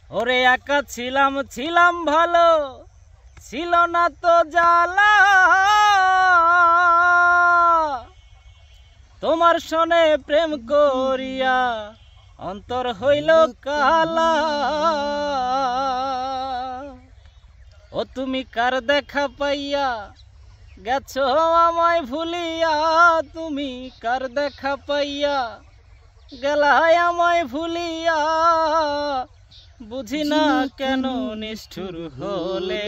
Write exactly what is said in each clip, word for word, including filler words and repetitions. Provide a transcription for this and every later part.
ওরে একা ছিলাম ছিলাম ভালো, ছিল না তো জ্বালা। তোমার সনে প্রেম করিয়া অন্তর হইল কালা। ও তুমি কার দেখা পাইয়া গেছো আমায় ভুলিয়া, তুমি কার দেখা পাইয়া গেলাই আমায় ভুলিয়া। বুঝি না কেন নিষ্ঠুর হলে,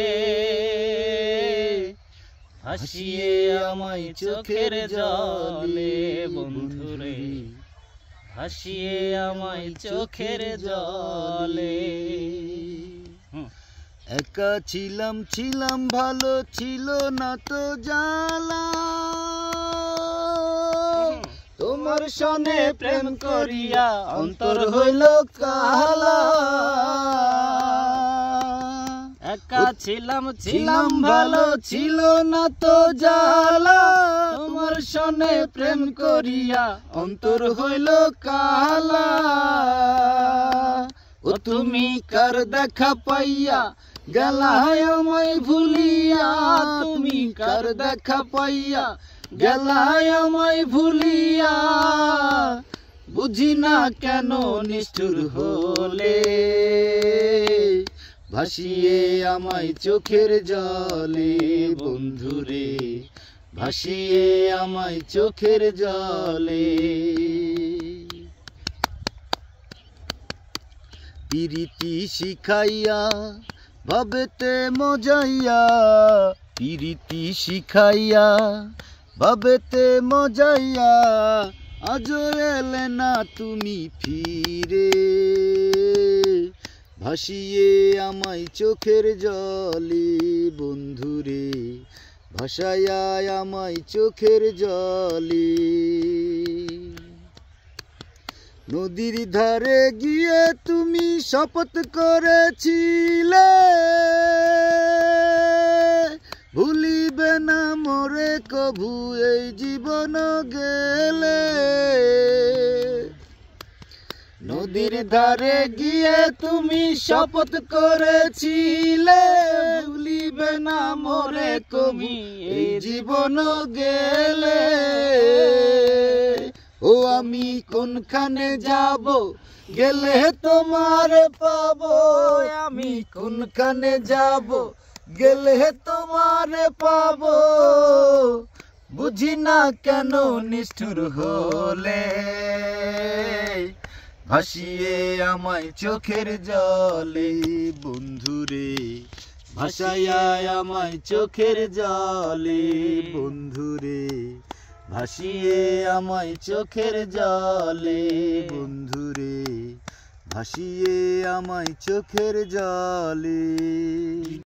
হাসিয়ে আমায় চোখের জলে বন্ধুরে, হাসিয়ে আমায় চোখের জলে। একা ছিলাম ছিলাম ভালো, ছিল না তো জ্বালা। তোমার সনে প্রেম করিয়া অন্তর হইল কালা। একা ছিলাম ছিলাম ভালো, ছিল না তো জ্বালা। তোমার সনে প্রেম করিয়া অন্তর হইল কালা। ও তুমি কার দেখা পাইয়া গেলায় আমায় ভুলিয়া, তুমি কার দেখা পাইয়া গেলায় আমায় ভুলিয়া। বুঝি না কেন নিষ্ঠুর হলে, ভাসিয়ে আমায় চোখের জলে বন্ধুরে, ভাসিয়ে আমায় চোখের জলে। পিরিতি শিখাইয়া ভাবেতে মজাইয়া, পিরিতি শিখাইয়া ভাবেতে মজাইয়া। আজও এলে না তুমি ফিরে, ভাসিয়ে আমায় চোখের জলে বন্ধুরে, ভাসাইয়া আমায় চোখের জলে। নদীর ধারে গিয়ে তুমি শপথ করেছিলে, ভুলিবে না মোরে কভু এই জীবন গেলে। নদীর ধারে গিয়ে তুমি শপথ করেছিলে, ভুলিবে না মোরে কভু এই জীবন গেলে। ও আমি কোনখানে যাব গেলে তোমার পাবো, আমি কোনখানে যাব গেলে তোমার পাবো। বুঝি না কেন নিষ্ঠুর হলে, ভাসিয়ে আমায় চোখের জলে বন্ধুরে, ভাসাইয়া আমায় চোখের জলে বন্ধুরে, ভাসিয়ে আমায় চোখের জলে বন্ধুরে, ভাসিয়ে আমায় চোখের জলে।